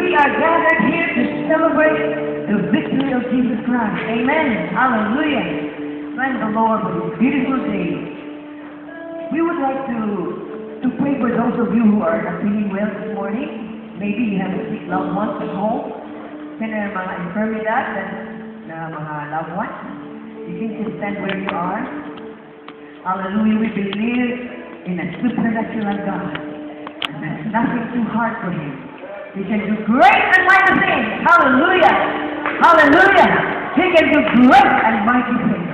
we are gathered here to celebrate the victory of Jesus Christ. Amen. Hallelujah. Thank the Lord for this beautiful day. We would like to pray for those of you who are not feeling well this morning. Maybe you have a sick loved one at home. Can mga infirmidad na mga loved ones. You can just stand where you are. Hallelujah. We believe in a supernatural God. And there's nothing too hard for Him. He can do great and mighty things. Hallelujah. Hallelujah. He can do great and mighty things.